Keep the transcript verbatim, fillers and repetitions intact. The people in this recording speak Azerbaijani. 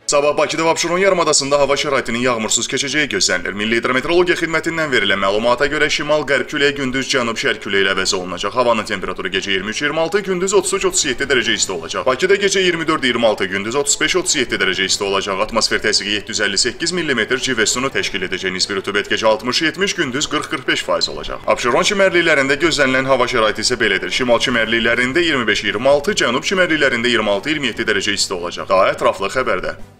Sabah Bakıda və Abşeron yarımadasında hava şəraitinin yağmursuz keçəcəyi gözlənilir. Milli Hidrometeorologiya Xidmətindən verilən məlumata görə şimal-qərb küləyi gündüz cənub-şərq küləyi ilə əvəz olunacaq. Havanın temperaturu gecə iyirmi üç iyirmi altı, gündüz otuz üç otuz yeddi dərəcə isti olacaq. Bakıda gecə iyirmi dörd iyirmi altı, gündüz otuz beş otuz yeddi dərəcə isti olacaq. Atmosfer təsiri yeddi yüz əlli səkkiz millimetr civə sütunu təşkil edəcək. Nisbi rütubət gecə altmış yetmiş, gündüz qırx qırx beş faiz olacaq. Abşeron çimərliklərində gözlənilən hava şəraiti isə belədir. Şimal çimərliklərində iyirmi beş iyirmi altı, cənub çimərliklərində iyirmi altı iyirmi yeddi dərəcə isti olacaq. Daha ətraflı xəbərdə.